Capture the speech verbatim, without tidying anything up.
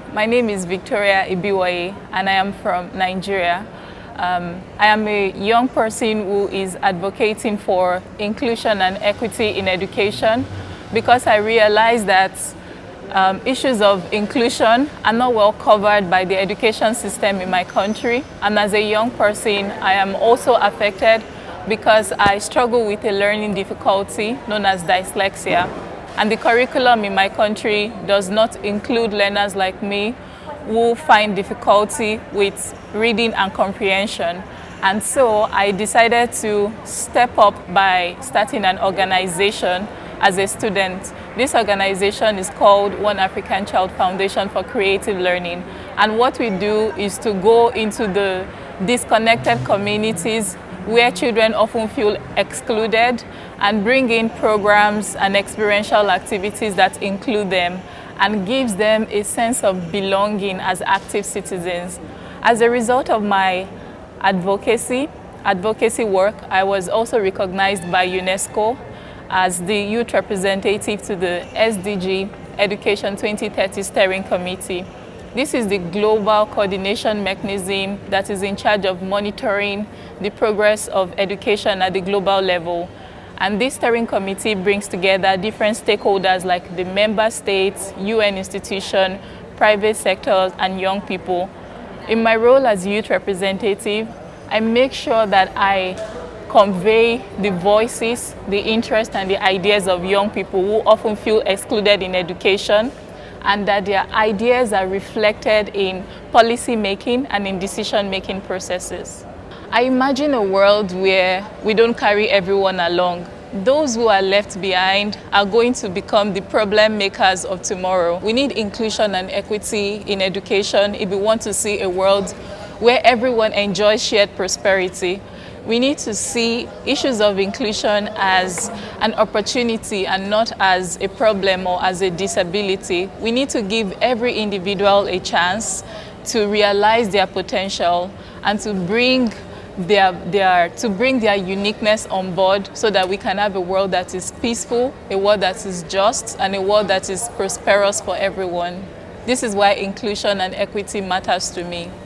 My name is Victoria Ibiwaye and I am from Nigeria. Um, I am a young person who is advocating for inclusion and equity in education because I realize that um, issues of inclusion are not well covered by the education system in my country. And as a young person, I am also affected because I struggle with a learning difficulty known as dyslexia. And the curriculum in my country does not include learners like me who find difficulty with reading and comprehension. And so I decided to step up by starting an organization as a student. This organization is called One African Child Foundation for Creative Learning. And what we do is to go into the disconnected communities where children often feel excluded and bring in programs and experiential activities that include them and gives them a sense of belonging as active citizens. As a result of my advocacy, advocacy work, I was also recognized by UNESCO as the youth representative to the S D G Education twenty thirty Steering Committee. This is the global coordination mechanism that is in charge of monitoring the progress of education at the global level. And this steering committee brings together different stakeholders like the member states, U N institutions, private sectors, and young people. In my role as youth representative, I make sure that I convey the voices, the interests, and the ideas of young people who often feel excluded in education, and that their ideas are reflected in policy making and in decision making processes. I imagine a world where we don't carry everyone along. Those who are left behind are going to become the problem makers of tomorrow. We need inclusion and equity in education if we want to see a world where everyone enjoys shared prosperity. We need to see issues of inclusion as an opportunity and not as a problem or as a disability. We need to give every individual a chance to realize their potential and to bring their, their, to bring their uniqueness on board so that we can have a world that is peaceful, a world that is just, and a world that is prosperous for everyone. This is why inclusion and equity matters to me.